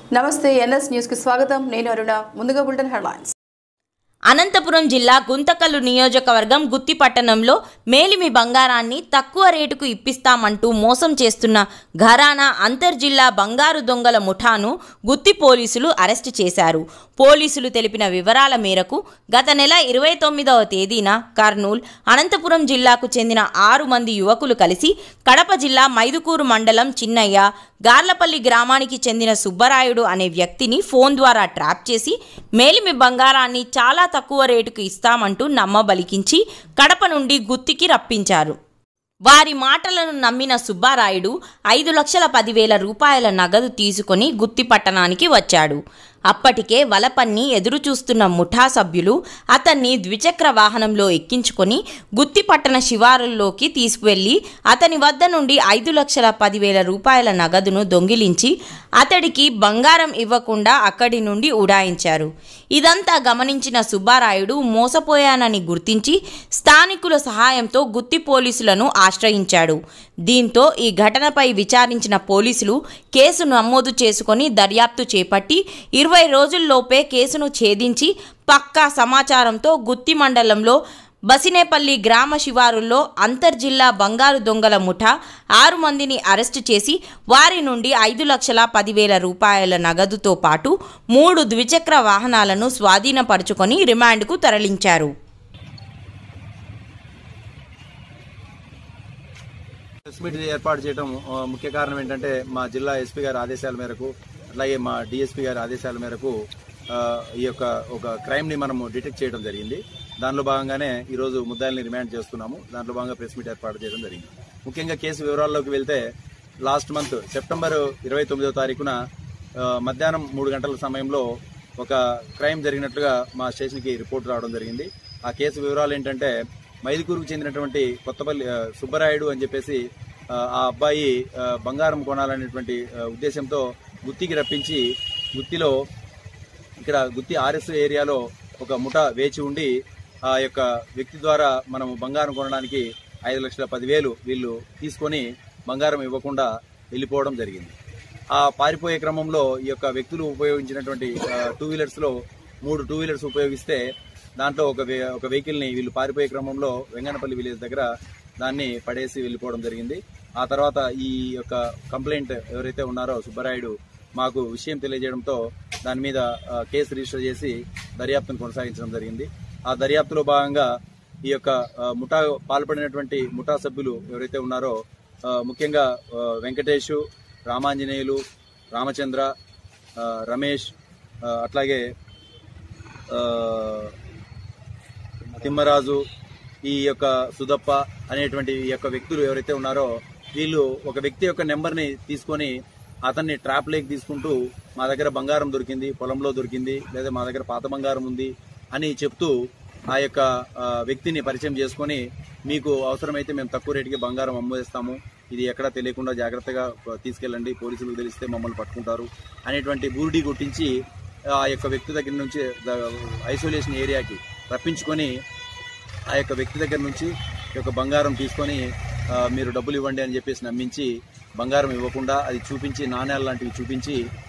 నమస్తే NS news కి స్వాగతం. నేను అరుణ. ముందుగా బులెటిన్ హెడ్లైన్స్. అనంతపురం జిల్లా గుంతకల్లు నియోజకవర్గం గుత్తి పట్టణంలో మేలిమి బంగారాన్ని తక్కువ రేటుకు ఇప్పిస్తామంటూ మోసం చేస్తున్న ఘరానా అంతర్జిల్లా బంగారు దొంగల ముఠాను గుత్తి పోలీసులు అరెస్టు చేశారు. పోలీసులు తెలిపిన వివరాల మేరకు గత నెల 29వ తేదీన కర్నూలు, అనంతపురం జిల్లాకు చెందిన 6 మంది యువకులు కలిసి కడప జిల్లా మైదుకూరు మండలం చిన్నయ్య, గార్లపల్లి గ్రామానికి చెందిన సుబ్బరాయుడు అనే వ్యక్తిని ఫోన్ ద్వారా ట్రాప్ చేసి మేలిమి బంగారాన్ని చాలా తక్కువ రేటుకు ఇస్తామంటూ నమ్మబలికించి కడప నుండి గుత్తికి రప్పించారు. వారి మాటలను నమ్మిన సుబ్బారాయుడు 5,10,000 రూపాయల నగదు తీసుకొని గుత్తి పట్టణానికి వచ్చాడు. అప్పటికే వలపన్ని ఎదురుచూస్తున్న ముఠా సభ్యులు అతన్ని ద్విచక్ర వాహనంలో ఎక్కించుకొని గుత్తి పట్టణ శివారుల్లోకి తీసుకువెళ్లి అతని వద్ద నుండి 5,10,000 రూపాయల నగదును దొంగిలించి అతడికి బంగారం ఇవ్వకుండా అక్కడి నుండి ఉడాయించారు. ఇదంతా గమనించిన సుబ్బారాయుడు మోసపోయానని గుర్తించి స్థానికుల సహాయంతో గుత్తి పోలీసులను ఆశ్రయించాడు. దీంతో ఈ ఘటనపై విచారించిన పోలీసులు కేసు నమోదు చేసుకొని దర్యాప్తు చేపట్టి 20 రోజుల్లోపే కేసును ఛేదించి పక్కా సమాచారంతో గుత్తి మండలంలో బసినేపల్లి గ్రామ శివారుల్లో అంతర్జిల్లా బంగారు దొంగల ముఠా 6 మందిని అరెస్టు చేసి వారి నుండి 5,10,000 రూపాయల నగదుతో పాటు 3 ద్విచక్ర వాహనాలను స్వాధీనపరుచుకొని రిమాండ్కు తరలించారు. ప్రెస్ మీట్ ఏర్పాటు చేయడం ముఖ్య కారణం ఏంటంటే మా జిల్లా ఎస్పీ గారి ఆదేశాల మేరకు, అలాగే మా డిఎస్పీ గారి ఆదేశాల మేరకు ఈ యొక్క ఒక క్రైమ్ ని మనము డిటెక్ట్ చేయడం జరిగింది. దానిలో భాగంగానే ఈరోజు ముద్దాయిల్ని రిమాండ్ చేస్తున్నాము. దాంట్లో భాగంగా ప్రెస్ మీట్ ఏర్పాటు చేయడం జరిగింది. ముఖ్యంగా కేసు వివరాల్లోకి వెళ్తే లాస్ట్ మంత్ సెప్టెంబర్ 29వ తారీఖున మధ్యాహ్నం 3 గంటల సమయంలో ఒక క్రైమ్ జరిగినట్లుగా మా స్టేషన్కి రిపోర్ట్ రావడం జరిగింది. ఆ కేసు వివరాలు ఏంటంటే మైదుకూరుకు చెందినటువంటి కొత్తపల్లి సుబ్బరాయుడు అని చెప్పేసి ఆ అబ్బాయి బంగారం కొనాలనేటువంటి ఉద్దేశంతో గుత్తికి రప్పించి గుత్తిలో ఇక్కడ గుత్తి ఆర్ఎస్ ఏరియాలో ఒక ముఠా వేచి ఉండి ఆ యొక్క వ్యక్తి ద్వారా మనం బంగారం కొనడానికి 5,10,000 వీళ్ళు తీసుకొని బంగారం ఇవ్వకుండా వెళ్ళిపోవడం జరిగింది. ఆ పారిపోయే క్రమంలో ఈ యొక్క వ్యక్తులు ఉపయోగించినటువంటి 2 వీలర్స్లో 3 2 వీలర్స్ ఉపయోగిస్తే దాంట్లో ఒక వెహికల్ ని వీళ్ళు పారిపోయే క్రమంలో వెంగనపల్లి విలేజ్ దగ్గర దాన్ని పడేసి వెళ్ళిపోవడం జరిగింది. ఆ తర్వాత ఈ యొక్క కంప్లైంట్ ఎవరైతే ఉన్నారో సుబ్బరాయుడు మాకు విషయం తెలియజేయడంతో దాని మీద కేసు రిజిస్టర్ చేసి దర్యాప్తును కొనసాగించడం జరిగింది. ఆ దర్యాప్తులో భాగంగా ఈ యొక్క ముఠా పాల్పడినటువంటి ముఠా సభ్యులు ఎవరైతే ఉన్నారో ముఖ్యంగా వెంకటేషు, రామాంజనేయులు, రామచంద్ర, రమేష్, అట్లాగే తిమ్మరాజు, ఈ యొక్క సుదప్ప అనేటువంటి ఈ యొక్క వ్యక్తులు ఎవరైతే ఉన్నారో వీళ్ళు ఒక వ్యక్తి యొక్క నెంబర్ని తీసుకొని అతన్ని ట్రాప్ లేక్ తీసుకుంటూ మా దగ్గర బంగారం దొరికింది, పొలంలో దొరికింది, లేదా మా దగ్గర పాత బంగారం ఉంది అని చెప్తూ ఆ యొక్క వ్యక్తిని పరిచయం చేసుకొని మీకు అవసరమైతే మేము తక్కువ రేటుకి బంగారం అమ్మేస్తాము, ఇది ఎక్కడా తెలియకుండా జాగ్రత్తగా తీసుకెళ్ళండి, పోలీసులకు తెలిస్తే మమ్మల్ని పట్టుకుంటారు అనేటువంటి బూరిడి కొట్టించి ఆ యొక్క వ్యక్తి దగ్గర నుంచి ఐసోలేషన్ ఏరియాకి రప్పించుకొని ఆ యొక్క వ్యక్తి దగ్గర నుంచి ఈ యొక్క బంగారం తీసుకొని మీరు డబ్బులు ఇవ్వండి అని చెప్పేసి నమ్మించి బంగారం ఇవ్వకుండా అది చూపించి నాణ్యాలు లాంటివి చూపించి